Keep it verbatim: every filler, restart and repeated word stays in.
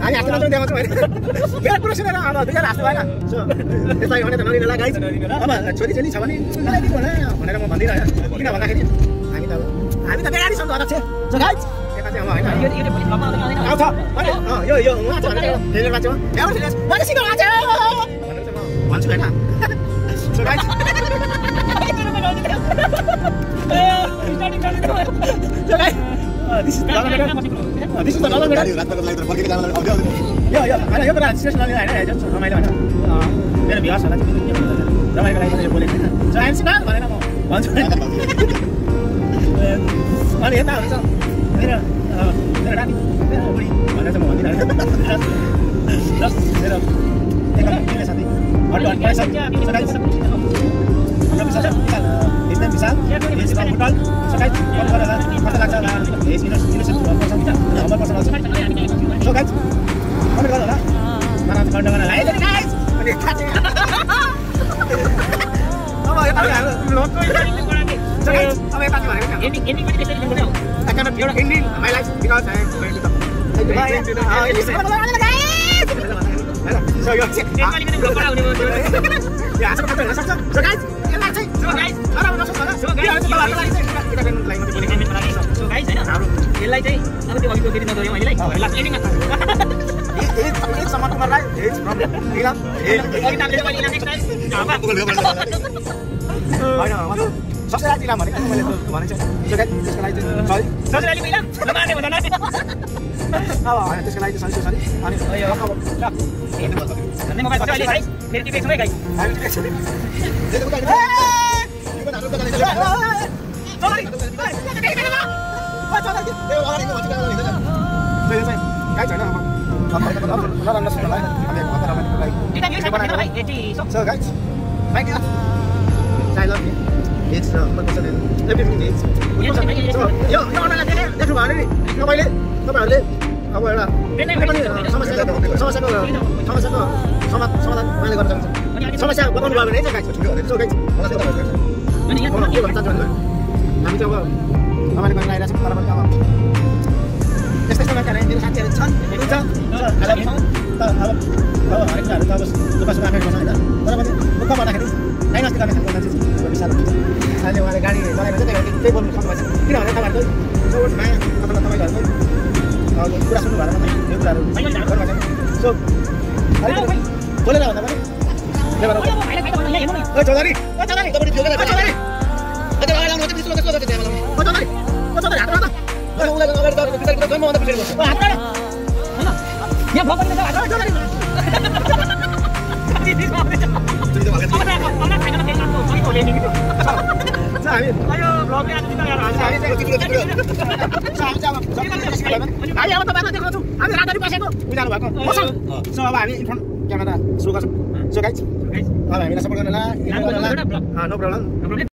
हामी हाँस्नु नजाउँ देखाउँछौँ होइन मेरो कुरा सुनेर अब दुईजना हाँस्नु भएन सो त्यसलाई भने त नलिनुहोला गाइज अब छोरी चेली छ भने मिलाइदिनु होला भनेर म भन्दिनँ होइन किन भन्दाखेरि हामी त हामी त बेगारी छौँ अध्यक्ष सो गाइज यता चाहिँ अब होइन आउँछ यो यो उहाँ छ ट्रेलर मान्छे हो एउटा ट्रेलर मैले सिकाउनु मान्छे भनेर चाहिँ म भन्छु होइन so guys so guys This is the dollar meter. This is the dollar meter. Yo, yo, mana yo pernah sih sekali ada aja, ramai lah. Dia biasa lah, ramai kali mana boleh. So I'm senang, mana nak mau? Bantu. Mana ya tahu so. Dia, dia dah ni, dia beli. Mana semua ni dah. Terus, dia, tengok ni satu. Ada ada saja. Kita bisa saja, bisa. Ini bisa. Ini sebab betul. Sekali, kalau ada masalah salah. Yes, ini ini semua pasal kita. Nomor pasal pasal. So guys, kami kalau lah, mana pandangan lain jadi guys. Ini kacau. Oh ya tahu ya, belum kau ini ini korang ni. So guys, apa yang tadi mana? Ending ending mana kita ini boleh? I cannot give ending my life because I am going to talk. Ah, ini semua orang ada guys. So yo, ending ini belum korang ni. Ya, so betul. So guys, yang lain sih. So guys, orang masuk sana. So guys, kita lagi kita kan lain macam boleh ending lagi. So guys, है ना यसलाई चाहिँ अब त्यो अघिको फेरि नगर्यौँ अहिलेलाई last एन्डिङमा ए ए सम्म तुम्हारा ए प्रब्लम इला ए अघि ताले पनि इला नेक्स्ट टाइम हैन मतलब ससुराली इला भनेको मैले भने चाहिँ त्यो गाइस त्यसको लागि चाहिँ सरी ससुराली पहिला नमाने भन्दा न अब हैन त्यसको लागि चाहिँ सरी सरी अनि यो अब ल भन्ने मोबाइल बच्चा अहिले गाइस फेरि टिपेको छ है गाइस हामी टिपेको छ दे दे गाइस यो पनि हाम्रो guys sorry Wah, coba lagi. Eh, orang ini macam mana ni? Saya saya. Kaya macam mana? Apa apa apa? Orang nak sudah lain. Apa apa apa lagi? Kita ni saya mana lagi? Eighty. So guys, baik ya. Saya love you. It's uh, what was it? Everything is. So, yo, yo orang lagi ni. Dah keluar ni. Kau balik. Kau balik. Apa lah? Apa ni? Sama saya. Sama saya. Sama saya. Sama sama mana kau macam? Sama saya. Kau keluar ni guys. So guys, mana saya tahu. Mana ya? Orang dia macam mana? Kami coba. Kami dengan lain rasa para mereka. Jadi saya nak cari dia sahaja kan. Itu kan. Kalau ni, kalau kalau hari kita ada bos lepas makan macam mana? Kalau macam buka mana hari? Lain nasi kami sampai nanti bisa. Saya lewat gari, saya nanti tengok table sampai macam. Tidak ada kabar tu. So saya apa nak tahu lagi? Kalau kurang sudah ada macam ni kurang. Macam. So hari tu boleh lah apa ni? Lepas tu. Oh cakap oh cakap ni. Kau boleh juga cakap ni. Ada orang yang nanti suruh suruh cakap ni. Oh cakap ni. Oh cakap ni. Ada apa? Oh ulang ulang kita kita kita semua orang bersama. Oh ada. Mana? Ya bapak ni cakap. Cakap ni. Ini semua ni. Mana mana saya nak tengok tu. Sorry boleh ni gitu. Saya. Ayo vlog ni ada kita ya. Saya tengok video video. Saya jawab. Ayo apa apa tengok tu. Ami ada di pasal tu. Ujalan bapak. Kosong. So apa ini info kamera suruh kosong. So guys. Guys. Apa ini support kan lah. No problem. No problem.